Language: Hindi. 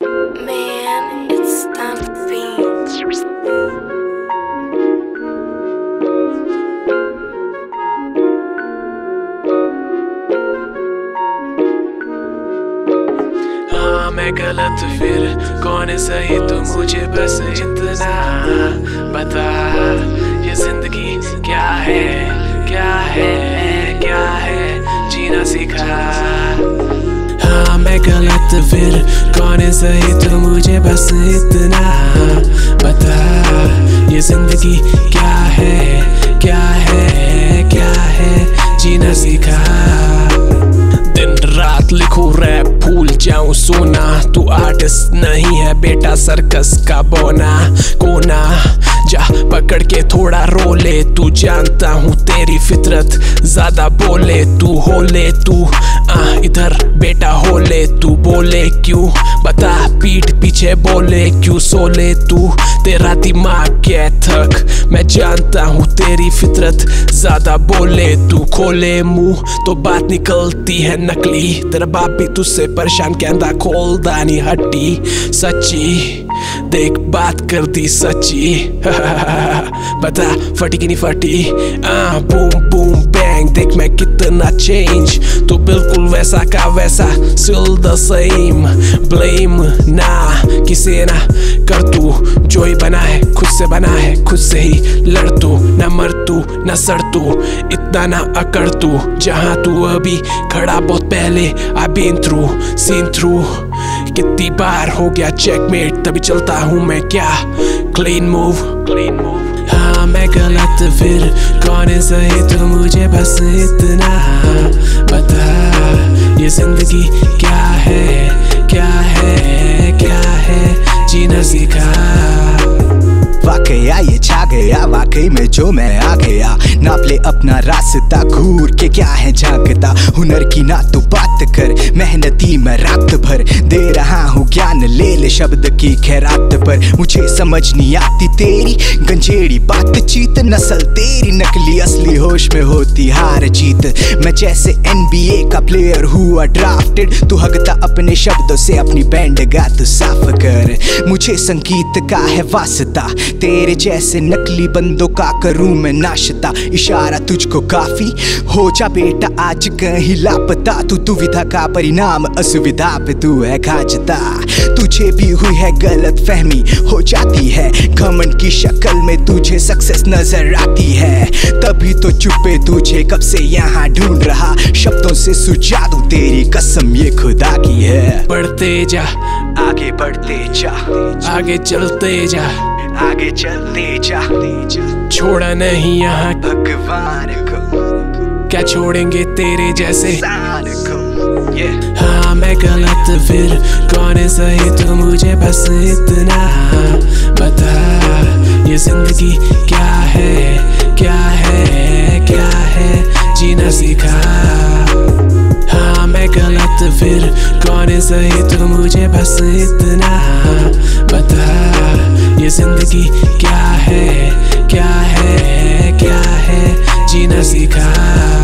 Man, it's time to be. हाँ मैं गलत फिर कौन है सही, तो मुझे बस इतना बता, ये जिंदगी क्या है, क्या है, क्या है, जीना सीखा। हाँ मैं गलत फिर कौन है सही, तो मुझे बस इतना बता, ये जिंदगी क्या है, क्या है, क्या है, जीना सीखा। दिन रात लिखूं रैप भूल जाऊं सोना, तू आर्टिस्ट नहीं है बेटा सर्कस का बोना। कोना जा पकड़ के थोड़ा रो ले, तू जानता हूँ तेरी फितरत ज्यादा बोले, तू हो ले तू इधर बेटा हो ले, तू बोले क्यों बता, पीठ पीछे बोले क्यों सोले तू, तेरा दिमाग क्या थक, मैं जानता हूँ तेरी फितरत ज्यादा बोले, तू खोले मुंह तो बात निकलती है नकली, तेरा बाप भी तुझसे परेशान कहता खोल दानी हट्टी, सच्ची देख बात कर दी सच्ची बता फटी की नहीं फटी, बूम बूम बैंग देख मैं कितना चेंज, तू बिल्कुल वैसा का वैसा still the same, blame ना किसे ना कर तू, जो ही बना है खुद से बना है, खुद से ही लड़ तू, ना मर तू ना सड़ तू, इतना ना अकड़ तू, जहाँ तू अभी खड़ा बहुत पहले I've been through, seen through, कितनी बार हो गया चेकमेट, तभी चलता हूँ मैं क्या क्लीन मूव, क्लीन मूव। हाँ मैं गलत फिर कौन है सही, तो मुझे बस इतना बता, ये जिंदगी क्या है, क्या है, क्या है, जीना सीखा। वाकया ये छा गया, वाकई में जो मैं आ गया, नाप ले अपना रास्ता घूर के क्या है झांकता, हुनर की ना तो बात कर, मेहनती मैं रात भर दे रहा हूँ ज्ञान, ले ले शब्द की खैरात पर, मुझे समझ नहीं आती तेरी गंजेड़ी बातचीत, नस्ल तेरी नकली असली होश में होती हार जीत, मैं जैसे NBA का प्लेयर हुआ ड्राफ्टेड, तू हगता अपने शब्दों से अपनी बैंड गा तू साफ कर, मुझे संगीत का है वास्ता, तेरे जैसे नकली बंदों का करूं मैं नाश्ता, इशारा तुझको काफी हो जा बेटा आज कहीं लापता, तू दुविधा का परिणाम असुविधा पे तू है खाजता, तुझे भी हुई है गलत फहमी हो जाती है, घमंड की शक्ल में तुझे सक्सेस नजर आती है, तभी तो चुपे तुझे कब से यहाँ ढूंढ रहा, शब्दों से सुझा दूं तेरी कसम ये खुदा की है। बढ़ते जा आगे बढ़ते जा, आगे चलते जा, आगे चलते जा, छोड़ा नहीं यहाँ भगवान को, क्या छोड़ेंगे तेरे जैसे इंसान को। हाँ मैं गलत फिर कौन है सही, तो मुझे बस इतना बता, ये जिंदगी क्या है, क्या है, क्या है, जीना सीखा। हाँ मैं गलत फिर कौन है सही, तो मुझे बस इतना बता, ये जिंदगी क्या है, क्या है, क्या है, जीना सीखा।